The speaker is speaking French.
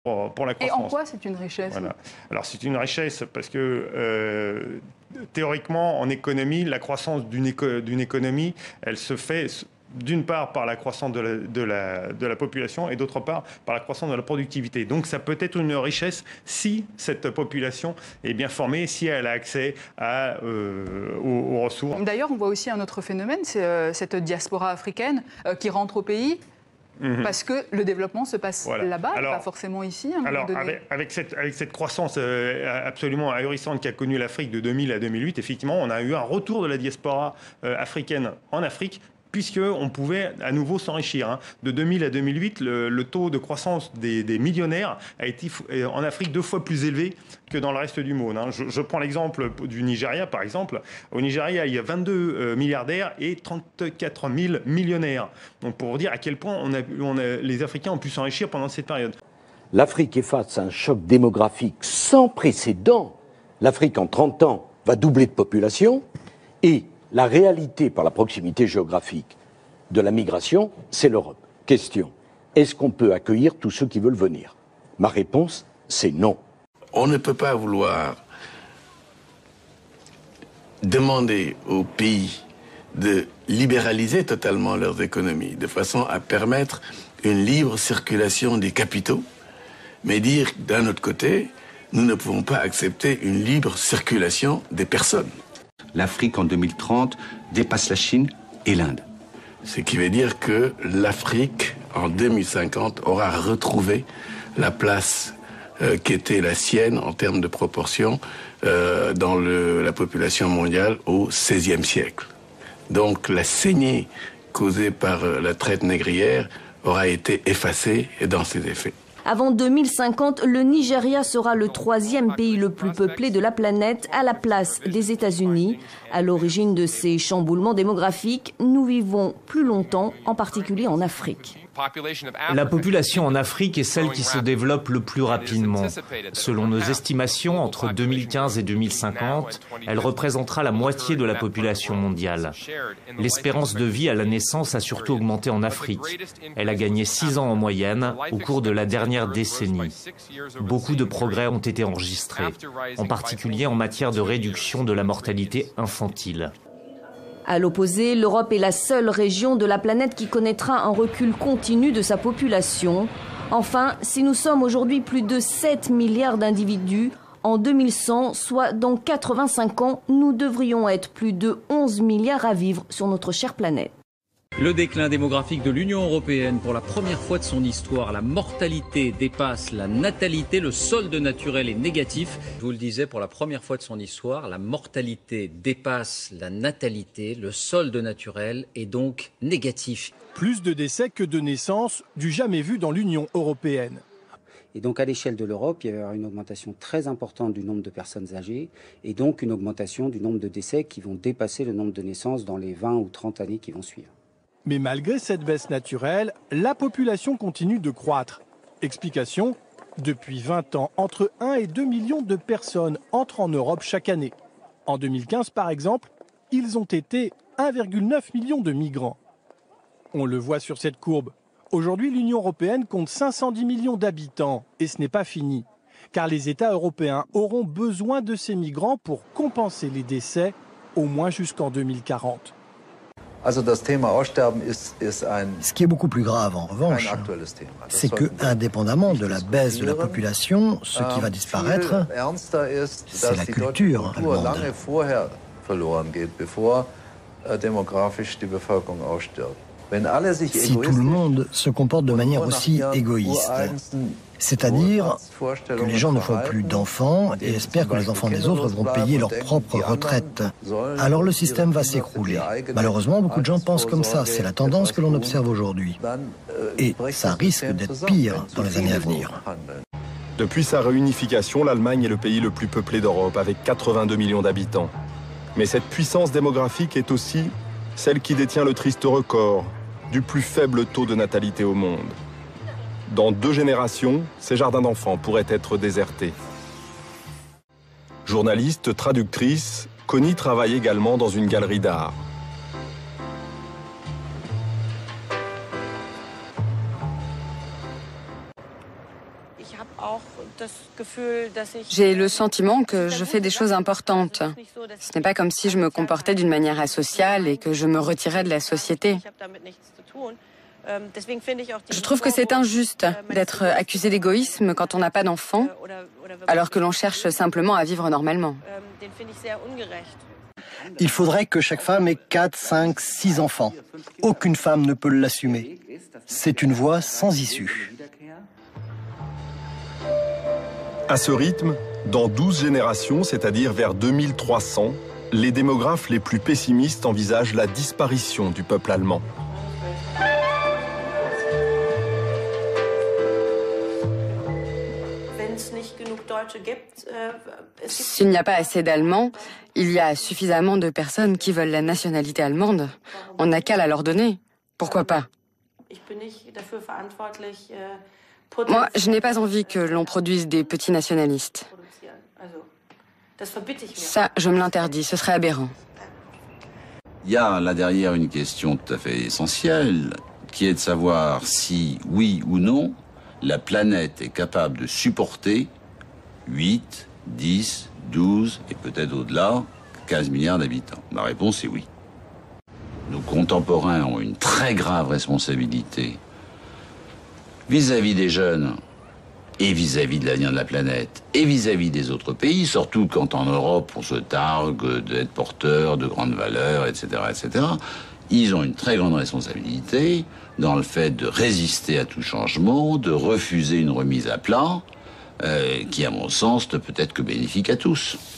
pour la croissance. Et en quoi c'est une richesse? Voilà. Alors c'est une richesse parce que théoriquement, en économie, la croissance d'une économie, elle se fait d'une part par la croissance de la population et d'autre part par la croissance de la productivité. Donc ça peut être une richesse si cette population est bien formée, si elle a accès aux ressources. D'ailleurs, on voit aussi un autre phénomène, c'est cette diaspora africaine qui rentre au pays. Parce que le développement se passe là-bas, pas forcément ici. Avec cette croissance absolument ahurissante qu'a connue l'Afrique de 2000 à 2008, effectivement, on a eu un retour de la diaspora africaine en Afrique, puisqu'on pouvait à nouveau s'enrichir. De 2000 à 2008, le taux de croissance des millionnaires a été en Afrique 2 fois plus élevé que dans le reste du monde. Je prends l'exemple du Nigeria, par exemple. Au Nigeria, il y a 22 milliardaires et 34 000 millionnaires. Donc pour vous dire à quel point les Africains ont pu s'enrichir pendant cette période. L'Afrique est face à un choc démographique sans précédent. L'Afrique, en 30 ans, va doubler de population et la réalité, par la proximité géographique de la migration, c'est l'Europe. Question, est-ce qu'on peut accueillir tous ceux qui veulent venir? Ma réponse, c'est non. On ne peut pas vouloir demander aux pays de libéraliser totalement leurs économies, de façon à permettre une libre circulation des capitaux, mais dire d'un autre côté, nous ne pouvons pas accepter une libre circulation des personnes. L'Afrique en 2030 dépasse la Chine et l'Inde. Ce qui veut dire que l'Afrique, en 2050, aura retrouvé la place qui était la sienne en termes de proportion dans la population mondiale au XVIe siècle. Donc la saignée causée par la traite négrière aura été effacée dans ses effets. Avant 2050, le Nigeria sera le 3e pays le plus peuplé de la planète, à la place des États-Unis. À l'origine de ces chamboulements démographiques, nous vivons plus longtemps, en particulier en Afrique. La population en Afrique est celle qui se développe le plus rapidement. Selon nos estimations, entre 2015 et 2050, elle représentera la moitié de la population mondiale. L'espérance de vie à la naissance a surtout augmenté en Afrique. Elle a gagné 6 ans en moyenne au cours de la dernière décennie. Beaucoup de progrès ont été enregistrés, en particulier en matière de réduction de la mortalité infantile. À l'opposé, l'Europe est la seule région de la planète qui connaîtra un recul continu de sa population. Enfin, si nous sommes aujourd'hui plus de 7 milliards d'individus, en 2100, soit dans 85 ans, nous devrions être plus de 11 milliards à vivre sur notre chère planète. Le déclin démographique de l'Union européenne, pour la première fois de son histoire, la mortalité dépasse la natalité, le solde naturel est négatif. Je vous le disais, pour la première fois de son histoire, la mortalité dépasse la natalité, le solde naturel est donc négatif. Plus de décès que de naissances, du jamais vu dans l'Union européenne. Et donc à l'échelle de l'Europe, il y aura une augmentation très importante du nombre de personnes âgées et donc une augmentation du nombre de décès qui vont dépasser le nombre de naissances dans les 20 ou 30 années qui vont suivre. Mais malgré cette baisse naturelle, la population continue de croître. Explication, depuis 20 ans, entre 1 et 2 millions de personnes entrent en Europe chaque année. En 2015, par exemple, ils ont été 1,9 million de migrants. On le voit sur cette courbe. Aujourd'hui, l'Union européenne compte 510 millions d'habitants et ce n'est pas fini. Car les États européens auront besoin de ces migrants pour compenser les décès, au moins jusqu'en 2040. Ce qui est beaucoup plus grave, en revanche, c'est que, indépendamment de la baisse de la population, ce qui va disparaître, c'est la culture allemande. Si tout le monde se comporte de manière aussi égoïste, c'est-à-dire que les gens ne font plus d'enfants et espèrent que les enfants des autres vont payer leur propre retraite, alors le système va s'écrouler. Malheureusement, beaucoup de gens pensent comme ça. C'est la tendance que l'on observe aujourd'hui. Et ça risque d'être pire dans les années à venir. Depuis sa réunification, l'Allemagne est le pays le plus peuplé d'Europe, avec 82 millions d'habitants. Mais cette puissance démographique est aussi celle qui détient le triste record du plus faible taux de natalité au monde. Dans 2 générations, ces jardins d'enfants pourraient être désertés. Journaliste, traductrice, Connie travaille également dans une galerie d'art. J'ai le sentiment que je fais des choses importantes. Ce n'est pas comme si je me comportais d'une manière asociale et que je me retirais de la société. Je trouve que c'est injuste d'être accusé d'égoïsme quand on n'a pas d'enfants, alors que l'on cherche simplement à vivre normalement. Il faudrait que chaque femme ait 4, 5, 6 enfants. Aucune femme ne peut l'assumer. C'est une voie sans issue. À ce rythme, dans 12 générations, c'est-à-dire vers 2300, les démographes les plus pessimistes envisagent la disparition du peuple allemand. S'il n'y a pas assez d'Allemands, il y a suffisamment de personnes qui veulent la nationalité allemande. On n'a qu'à la leur donner. Pourquoi pas? Moi, je n'ai pas envie que l'on produise des petits nationalistes. Ça, je me l'interdis, ce serait aberrant. Il y a là derrière une question tout à fait essentielle, qui est de savoir si, oui ou non, la planète est capable de supporter 8, 10, 12 et peut-être au-delà, 15 milliards d'habitants. Ma réponse est oui. Nos contemporains ont une très grave responsabilité vis-à-vis des jeunes et vis-à-vis de l'avenir de la planète et vis-à-vis des autres pays, surtout quand en Europe on se targue d'être porteur de grandes valeurs, etc., etc. Ils ont une très grande responsabilité dans le fait de résister à tout changement, de refuser une remise à plat, qui, à mon sens, ne peut être que bénéfique à tous.